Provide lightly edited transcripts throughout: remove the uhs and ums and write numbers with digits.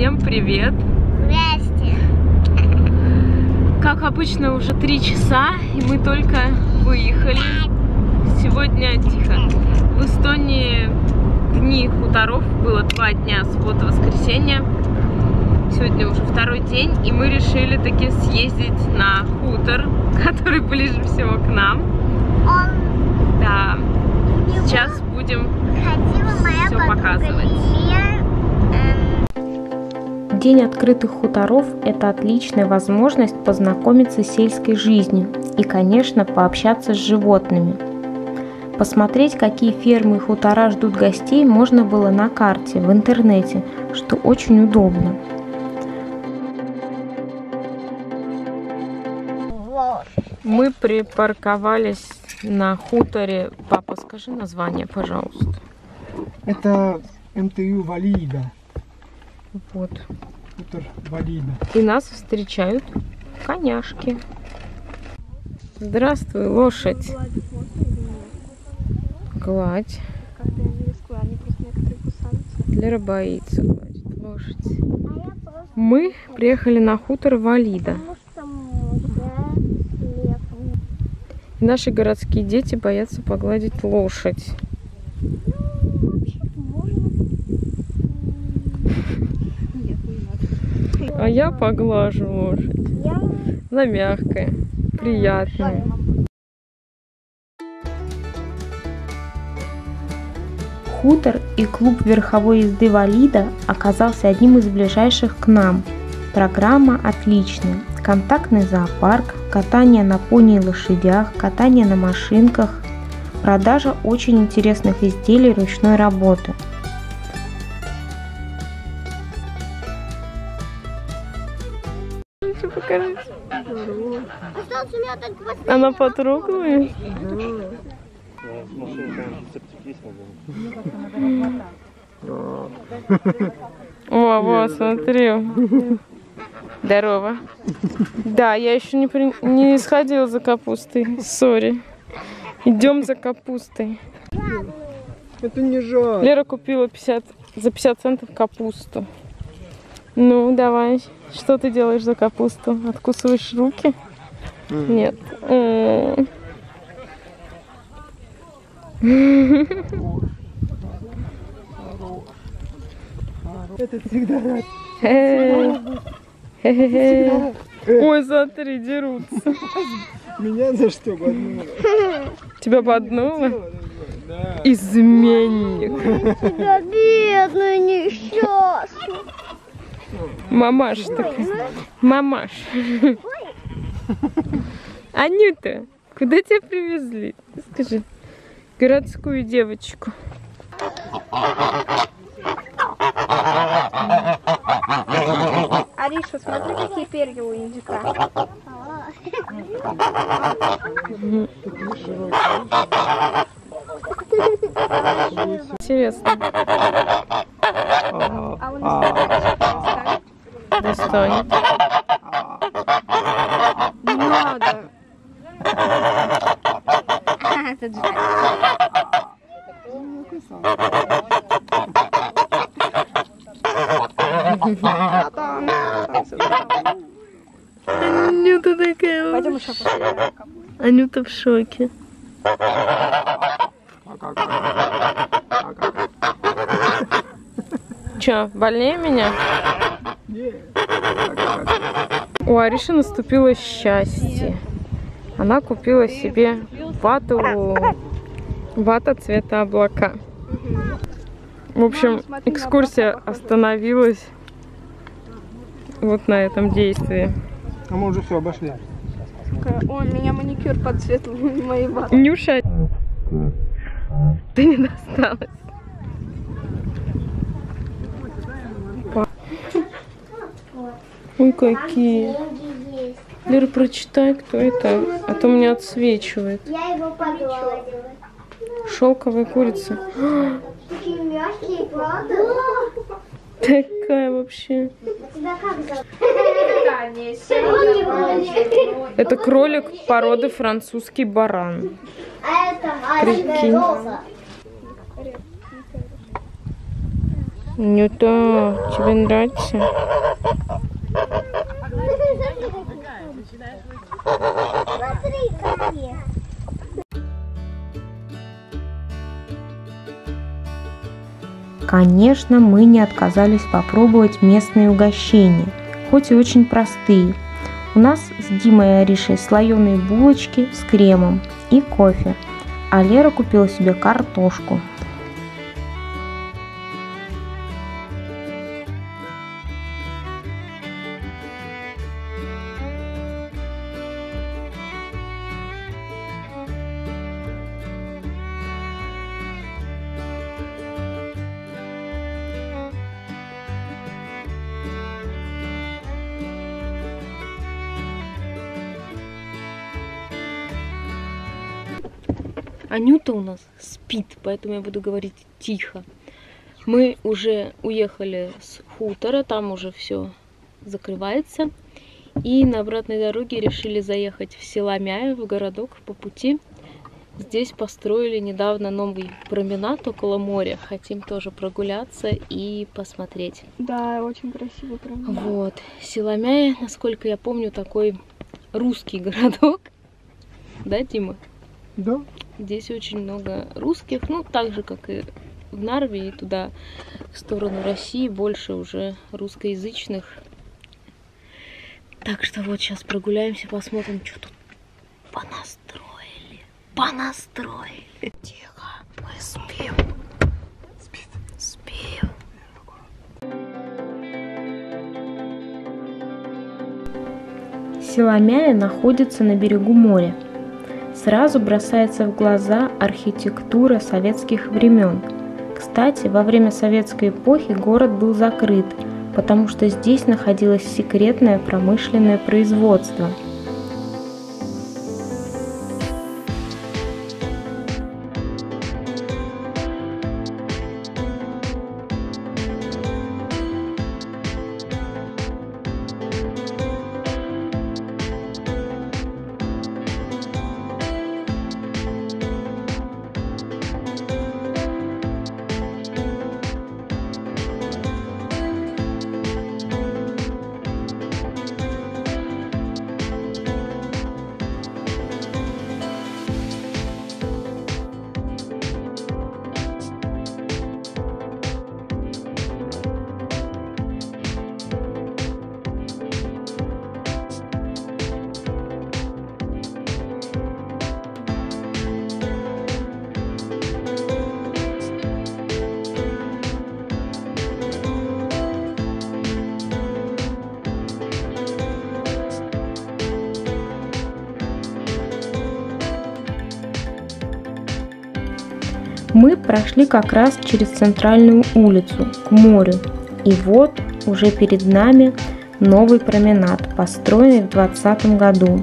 Всем привет! Здрасте! Как обычно, уже 3 часа, и мы только выехали. Сегодня, тихо, в Эстонии дни хуторов, было 2 дня, суббота, воскресенье. Сегодня уже 2-й день, и мы решили таки съездить на хутор, который ближе всего к нам. Да, сейчас будем все показывать. День открытых хуторов – это отличная возможность познакомиться с сельской жизнью и, конечно, пообщаться с животными. Посмотреть, какие фермы и хутора ждут гостей, можно было на карте в интернете, что очень удобно. Мы припарковались на хуторе. Папа, скажи название, пожалуйста. Это МТУ Валида. Вот. Хутор Валида. И нас встречают коняшки. Здравствуй, лошадь. Гладь. Лера боится гладить лошадь. Мы приехали на хутор Валида. Наши городские дети боятся погладить лошадь. А я поглажу лошадь. Она мягкая, приятная. Хутор и клуб верховой езды Валида оказался одним из ближайших к нам. Программа отличная. Контактный зоопарк, катание на пони и лошадях, катание на машинках, продажа очень интересных изделий ручной работы. Покажите. Она потрогала ее? О, вот, смотри. Здорово. Да, я еще не сходила за капустой. Сори. Идем за капустой. Это не жаль. Лера купила за 50 центов капусту. Ну, давай. Что ты делаешь за капусту? Откусываешь руки? Нет. Это всегда рад. Ой, смотри, дерутся. Меня за что поднуло? Тебя поднуло? Да. Изменник. Тебя бедную, несчастную. Мамаш такая. Мамаш. Анюта, куда тебя привезли? Скажи. Городскую девочку. Ариша, смотри, какие перья у индюка. Интересно. А он Достань. не надо. Это жаль. Анюта такая. Пойдем еще посмотрим. Анюта в шоке. Че, больнее меня? У Ариши наступило счастье. Она купила себе вата цвета облака. В общем, экскурсия остановилась вот на этом действии. А мы уже все обошли. Ой, у меня маникюр под цвет моей ваты. Нюша, ты не досталась. Ой, какие. Лера, прочитай, кто это, а то мне отсвечивает. Я его погладила. Шелковая курица. Такие мягкие, правда? Такая вообще. Тебя как зовут? Это кролик породы французский баран. А это Прикинь. роза. Нюта, тебе нравится? Конечно, мы не отказались попробовать местные угощения, хоть и очень простые. У нас с Димой и Аришей слоеные булочки с кремом и кофе, а Лера купила себе картошку. Анюта у нас спит, поэтому я буду говорить тихо. Мы уже уехали с хутора, там уже все закрывается. И на обратной дороге решили заехать в Силамяю, в городок по пути. Здесь построили недавно новый променад около моря. Хотим тоже прогуляться и посмотреть. Да, очень красивый променад. Вот. Силамяя, насколько я помню, такой русский городок. Да, Дима? Да. Здесь очень много русских, ну, так же, как и в Нарве, и туда, в сторону России, больше уже русскоязычных. Так что вот сейчас прогуляемся, посмотрим, что тут понастроили. Тихо, мы спим. Спим. Силамяя находится на берегу моря. Сразу бросается в глаза архитектура советских времен. Кстати, во время советской эпохи город был закрыт, потому что здесь находилось секретное промышленное производство. Мы прошли как раз через центральную улицу к морю, и вот уже перед нами новый променад, построенный в 2020 году.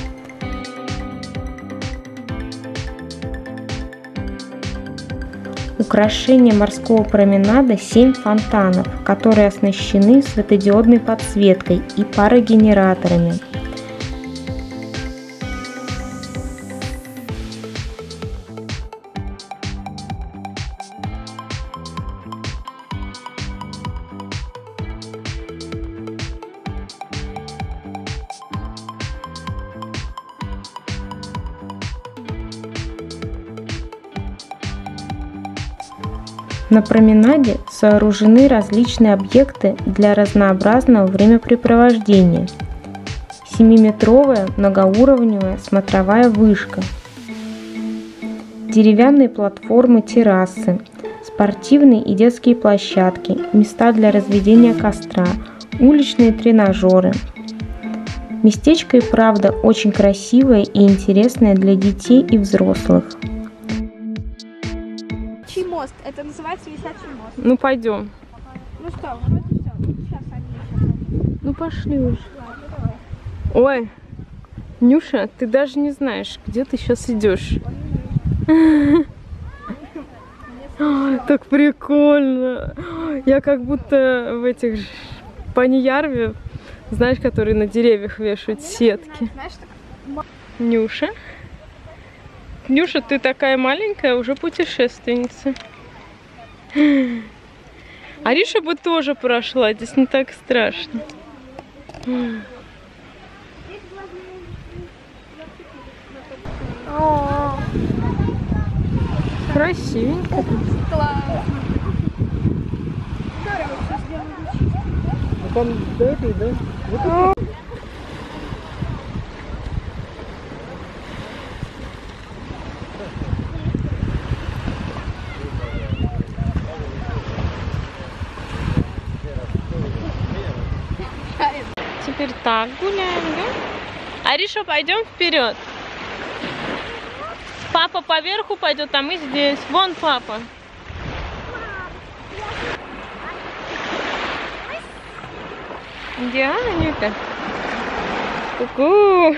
Украшение морского променада 7 фонтанов, которые оснащены светодиодной подсветкой и парогенераторами. На променаде сооружены различные объекты для разнообразного времяпрепровождения. 7-метровая многоуровневая смотровая вышка, деревянные платформы-террасы, спортивные и детские площадки, места для разведения костра, уличные тренажеры. Местечко и правда очень красивое и интересное для детей и взрослых. Мост. Это называется висячий мост. Ну, пойдем. Ну что, вроде все. Сейчас они. Ну, пошли уже. Ой, Нюша, ты даже не знаешь, где ты сейчас идешь. Так прикольно. Я как будто в этих Паньярве, знаешь, которые на деревьях вешают сетки. Нюша. Нюша, ты такая маленькая, уже путешественница. Ариша бы тоже прошла, здесь не так страшно. Красивенько. А там до этой, да? Вот это. Теперь так гуляем, да? Ариша, пойдем вперед. Папа поверху пойдет, а мы здесь. Вон папа. Да, Анюта? Ку-ку.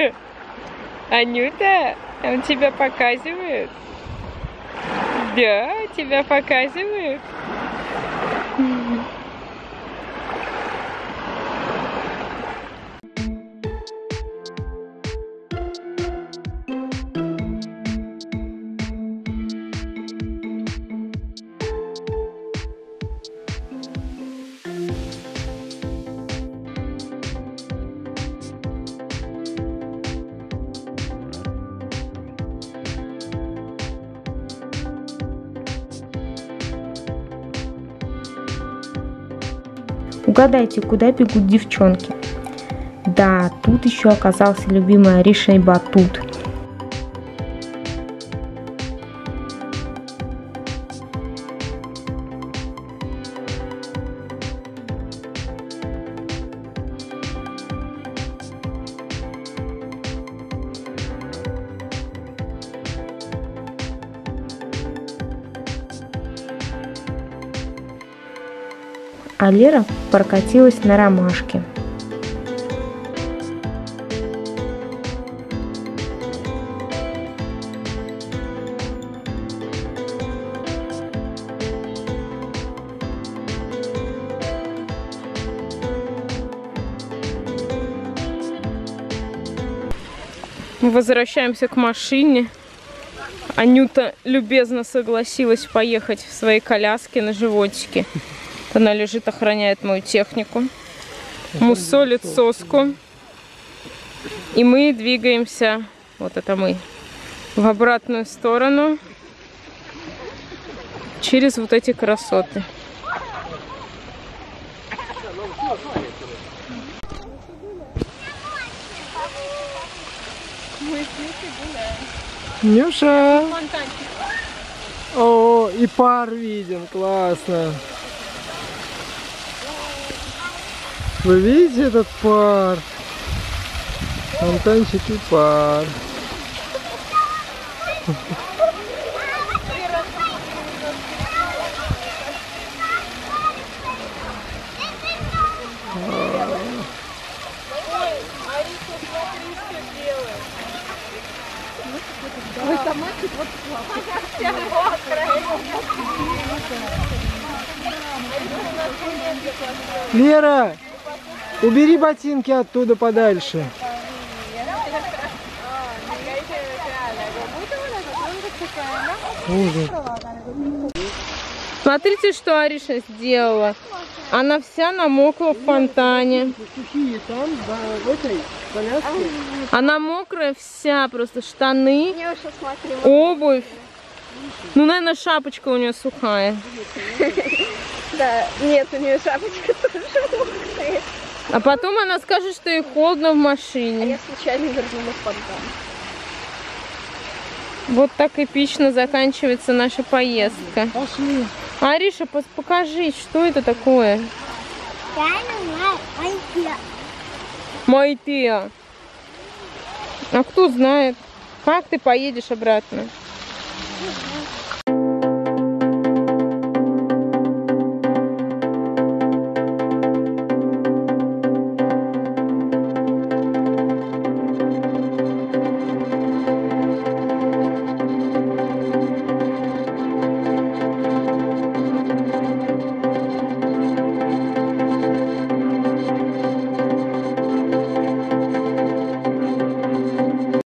Анюта, он тебя показывает? Да, тебя показывает. Угадайте, куда бегут девчонки? Да, тут еще оказался любимый Аришиной батут. А Лера прокатилась на ромашке. Мы возвращаемся к машине. Анюта любезно согласилась поехать в своей коляске на животике. Она лежит, охраняет мою технику, мусолит соску. И мы двигаемся, вот это мы, в обратную сторону через вот эти красоты. Нюша! О, и пар виден, классно. Вы видите этот пар? Фонтанчик и пар. Лера, убери ботинки оттуда подальше. Ужас. Смотрите, что Ариша сделала. Она вся намокла в фонтане. Сухие там, да, в этой коляске. Она мокрая вся, просто штаны, Нюша, смотри. обувь. Ну, наверное, шапочка у нее сухая. Да, нет, у нее шапочка тоже мокрая. А потом она скажет, что ей холодно в А машине. я случайно вернула фонтан. Вот так эпично заканчивается наша поездка. Пошли. Ариша, покажи, что это такое? Майтеа. А кто знает, как ты поедешь обратно?